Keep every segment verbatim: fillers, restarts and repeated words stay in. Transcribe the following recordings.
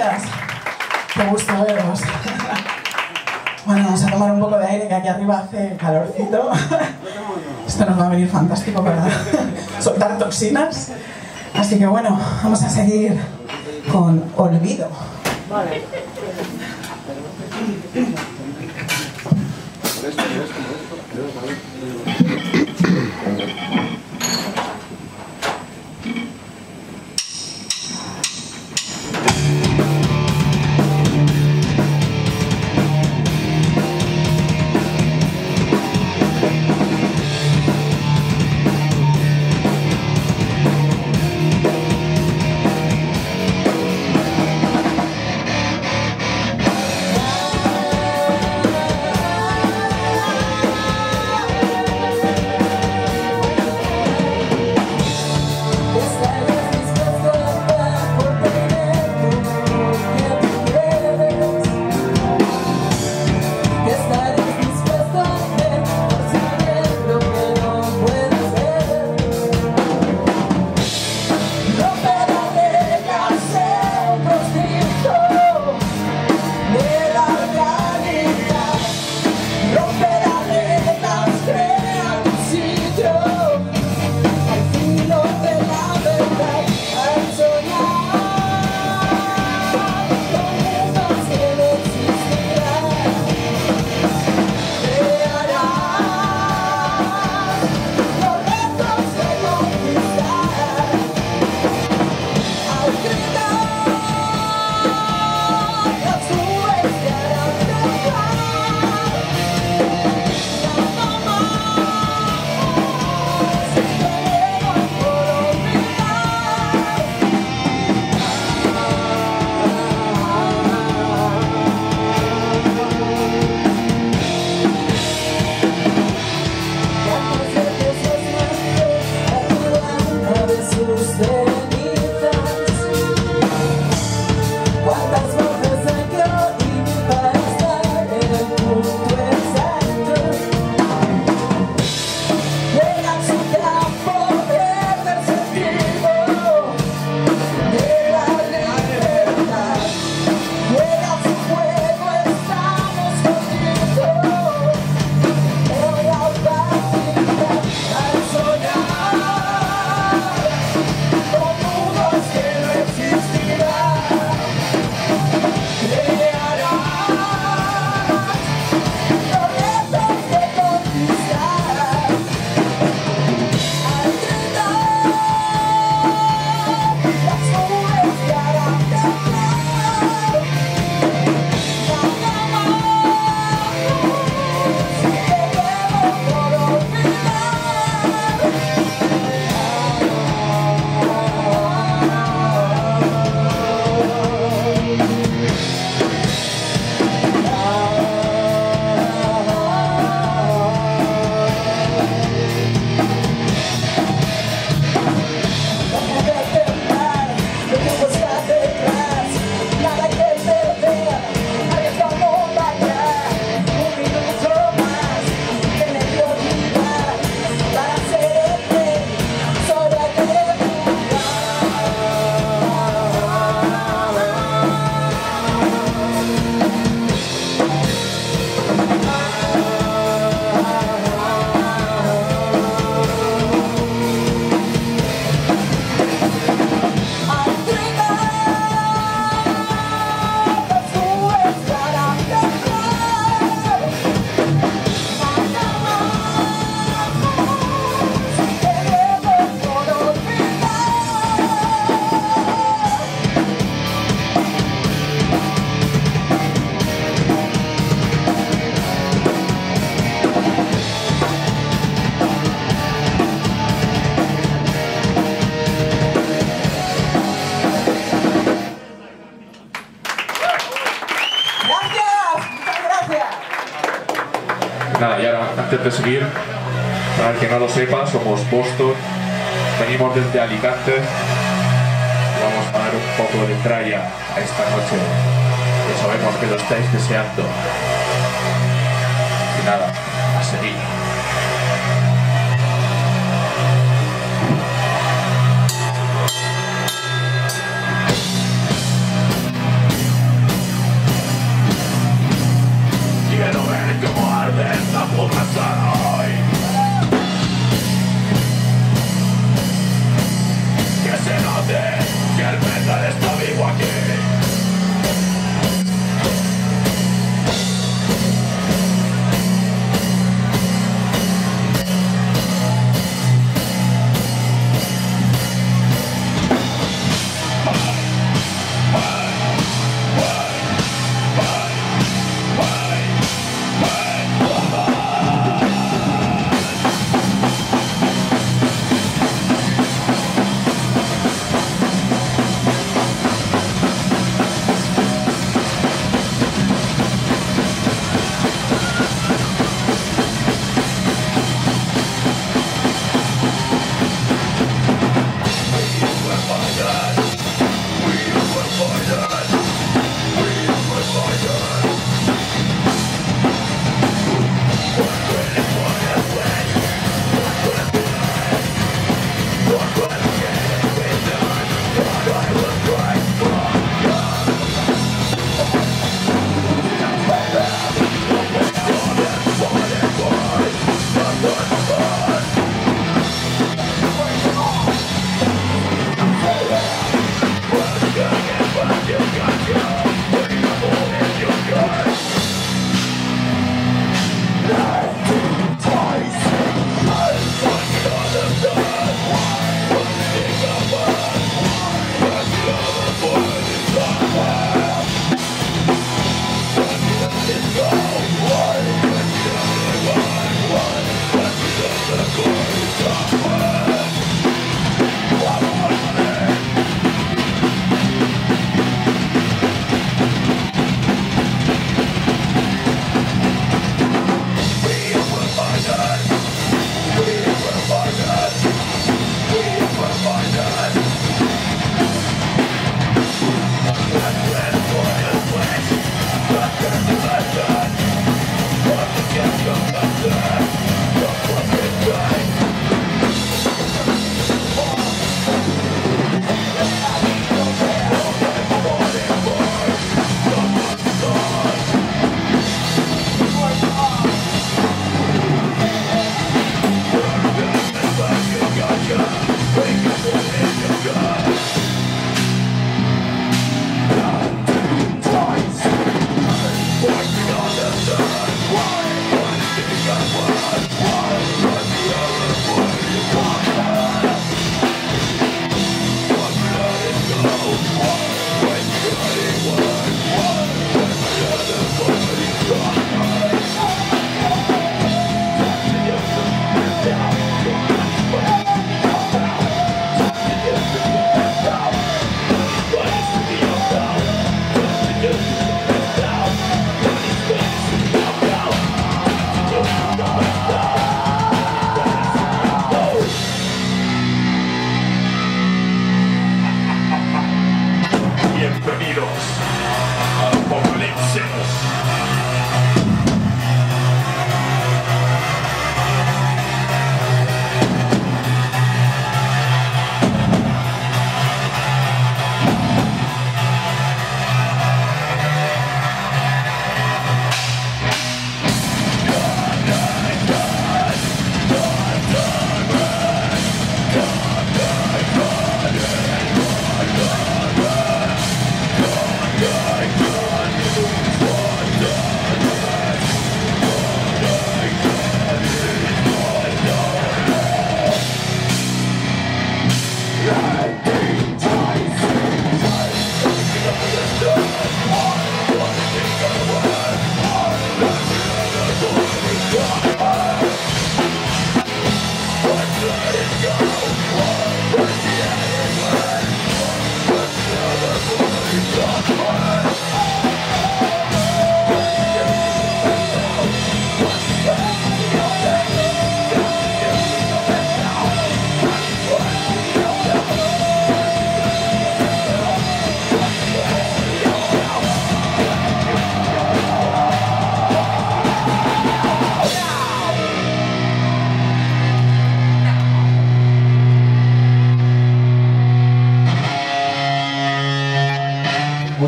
gracias. Qué gusto veros. Bueno, vamos a tomar un poco de aire, que aquí arriba hace calorcito. Esto nos va a venir fantástico para soltar toxinas. Así que bueno, vamos a seguir con Olvido. Vale. Nada, y ahora, antes de seguir, para el que no lo sepa, somos Boston, venimos desde Alicante y vamos a dar un poco de tralla a esta noche, que sabemos que lo estáis deseando. Y nada, a seguir.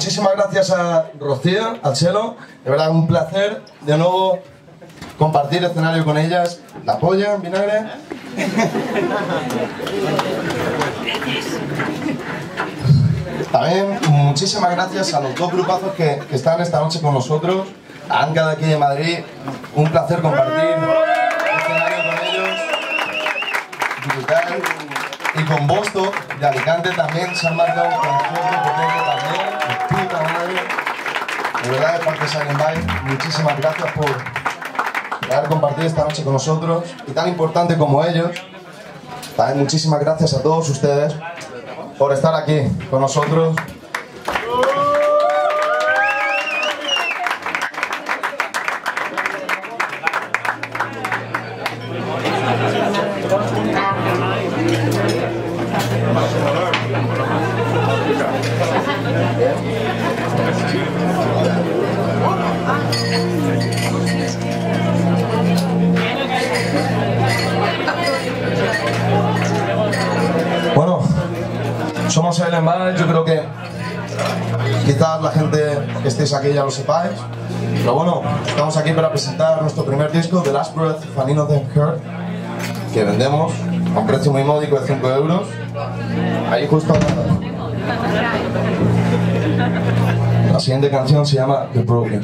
muchísimas gracias a Rocío, al cello. De verdad, un placer de nuevo compartir escenario con ellas. ¿La polla en vinagre? También muchísimas gracias a los dos grupazos que, que están esta noche con nosotros. A Anca de aquí de Madrid, un placer compartir escenario con ellos. Brutal. Y con Bosto de Alicante también se han marcado un concierto potente también. De puta madre. De verdad, de parte de Silent Vibe, muchísimas gracias por haber compartido esta noche con nosotros. Y tan importante como ellos, también muchísimas gracias a todos ustedes por estar aquí con nosotros. Bueno, somos Silent Vibe. Yo creo que quizás la gente que estéis aquí ya lo sepáis, pero bueno, estamos aquí para presentar nuestro primer disco, The Last Breath of an Innocent Heart, que vendemos a un precio muy módico de cinco euros. Ahí justo la siguiente canción se llama The Broken.